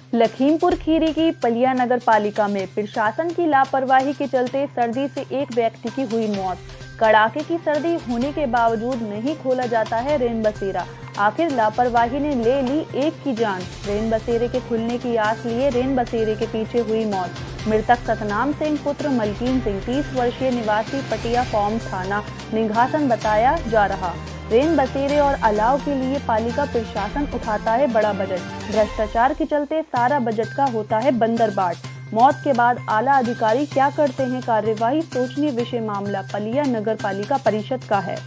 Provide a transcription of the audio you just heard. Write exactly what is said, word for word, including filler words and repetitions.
लखीमपुर खीरी की पलिया नगर पालिका में प्रशासन की लापरवाही के चलते सर्दी से एक व्यक्ति की हुई मौत। कड़ाके की सर्दी होने के बावजूद नहीं खोला जाता है रेन बसेरा। आखिर लापरवाही ने ले ली एक की जान। रेन बसेरे के खुलने की आस लिए रेन बसेरे के पीछे हुई मौत। मृतक सतनाम सिंह पुत्र मलकीन सिंह तीस वर्षीय निवासी पटिया फॉर्म थाना निघासन बताया जा रहा। रेन बसेरे और अलाव के लिए पालिका प्रशासन उठाता है बड़ा बजट। भ्रष्टाचार के चलते सारा बजट का होता है बंदरबाट। मौत के बाद आला अधिकारी क्या करते हैं कार्यवाही, सोचनीय विषय। मामला पलिया नगर पालिका परिषद का है।